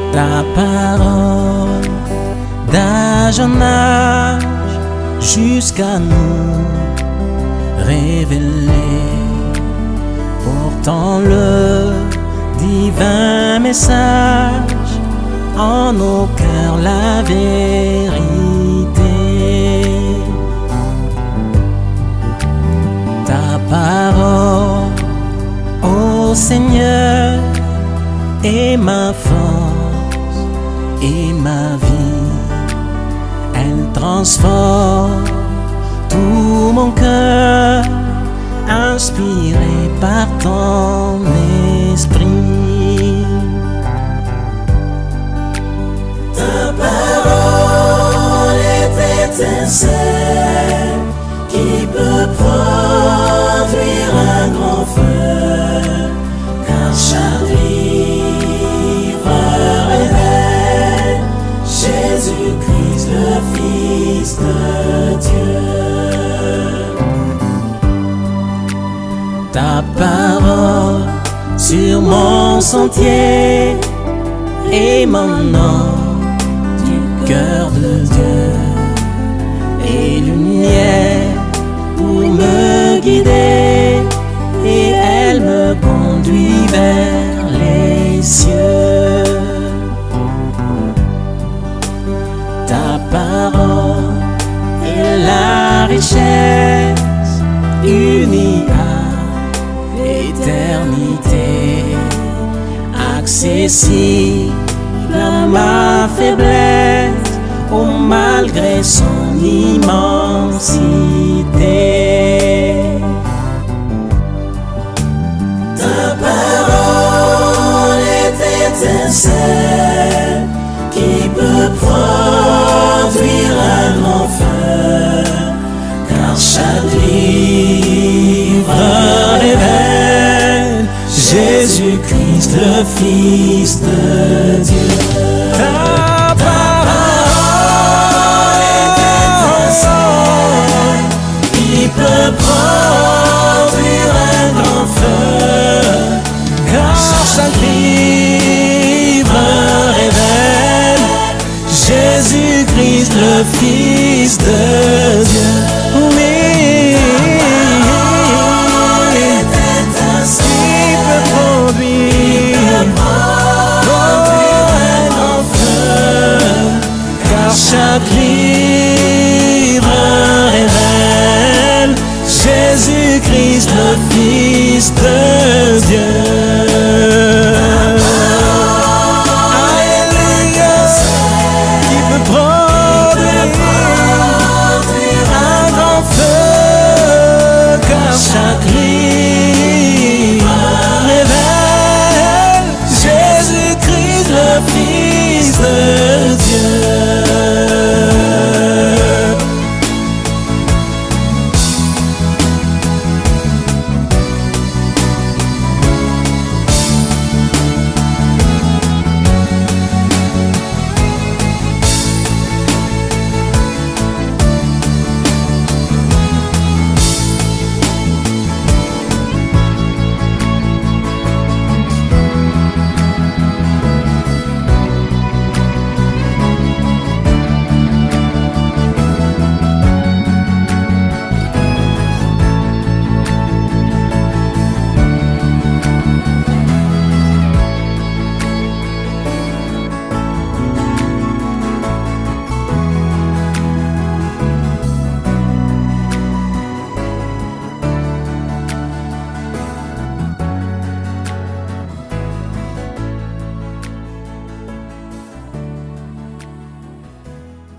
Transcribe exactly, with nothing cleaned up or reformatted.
Ta parole d'âge en âge jusqu'à nous révéler, portant le divin message en nos cœurs la vérité. Ta parole, ô Seigneur, est ma force et ma vie. Elle transforme tout mon cœur, inspiré par ton esprit. Ta parole est étincelle qui peut produire un grand feu, car chaque livre révèle Jésus-Christ, le Fils de Dieu. Ta parole sur mon sentier émanant du cœur de Dieu et lumière pour me guider, et elle me conduit vers les cieux. Ta parole est la richesse unie à l'éternité, accessible à ma faiblesse, oh, malgré son immensité. Ta parole est étincelle qui peut produire un grand feu, car chaque livre révèle Jésus-Christ, le Fils de Dieu. Ta parole est étincelle qui peut produire un grand feu, car chaque livre révèle Jésus-Christ, le Fils de Dieu. Oui. Chaque livre révèle Jésus-Christ, le Fils de Dieu. Alléluia, qui peut produire un grand feu, car chaque